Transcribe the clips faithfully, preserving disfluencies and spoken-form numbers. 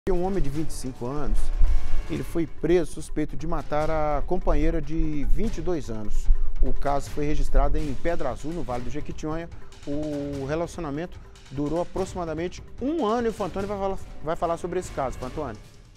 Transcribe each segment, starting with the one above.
Um homem de vinte e cinco anos, ele foi preso suspeito de matar a companheira de vinte e dois anos. O caso foi registrado em Pedra Azul, no Vale do Jequitinhonha. O relacionamento durou aproximadamente um ano e o Fantoni vai falar, vai falar sobre esse caso. Fantoni.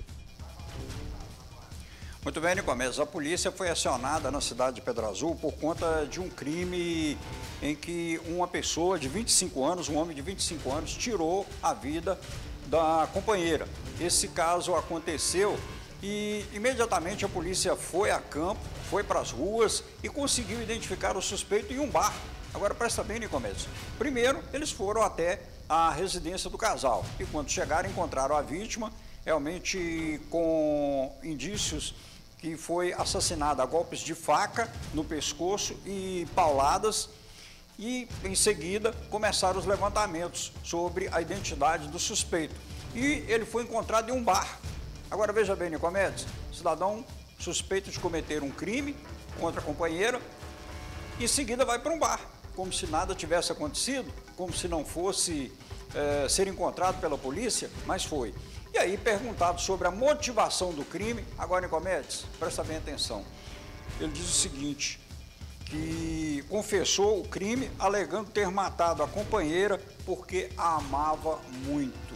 Muito bem, Nicomedes. A polícia foi acionada na cidade de Pedra Azul por conta de um crime em que uma pessoa de vinte e cinco anos, um homem de vinte e cinco anos, tirou a vida da companheira. Esse caso aconteceu e imediatamente a polícia foi a campo, foi para as ruas e conseguiu identificar o suspeito em um bar. Agora presta bem, Nicomedes. Primeiro, eles foram até a residência do casal e quando chegaram encontraram a vítima realmente com indícios que foi assassinada a golpes de faca no pescoço e pauladas. E, em seguida, começaram os levantamentos sobre a identidade do suspeito. E ele foi encontrado em um bar. Agora, veja bem, Nicomedes, cidadão suspeito de cometer um crime contra a companheira, em seguida vai para um bar, como se nada tivesse acontecido, como se não fosse é, ser encontrado pela polícia, mas foi. E aí, perguntado sobre a motivação do crime, agora, Nicomedes, presta bem atenção. Ele diz o seguinte, que confessou o crime alegando ter matado a companheira porque a amava muito.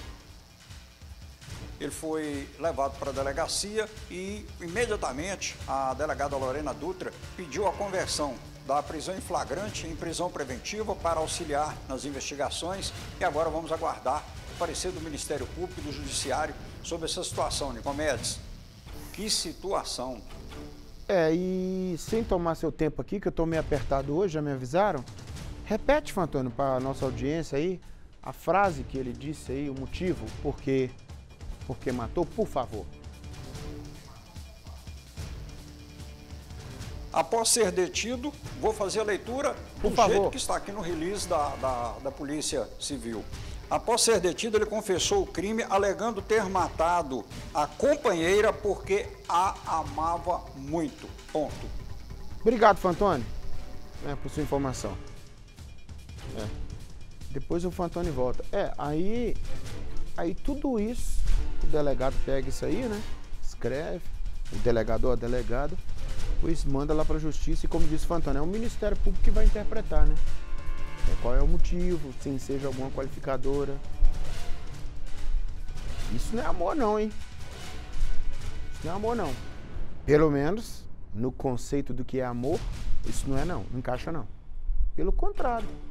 Ele foi levado para a delegacia e imediatamente a delegada Lorena Dutra pediu a conversão da prisão em flagrante em prisão preventiva para auxiliar nas investigações e agora vamos aguardar o parecer do Ministério Público e do Judiciário sobre essa situação, Nicomedes. Que situação! É, e sem tomar seu tempo aqui, que eu estou meio apertado hoje, já me avisaram, repete, Fantoni, para a nossa audiência aí, a frase que ele disse aí, o motivo, porque, porque matou, por favor. Após ser detido, vou fazer a leitura por do favor. jeito que está aqui no release da, da, da Polícia Civil. Após ser detido, ele confessou o crime, alegando ter matado a companheira porque a amava muito. Ponto. Obrigado, Fantoni, é, por sua informação. É. Depois o Fantoni volta. É, aí, aí tudo isso, o delegado pega isso aí, né? Escreve, o delegado ou a delegada, depois manda lá para a justiça e, como disse o Fantoni, é o Ministério Público que vai interpretar, né? Qual é o motivo, se seja alguma qualificadora. Isso não é amor não, hein? Isso não é amor não. Pelo menos, no conceito do que é amor, isso não é não, não encaixa não. Pelo contrário.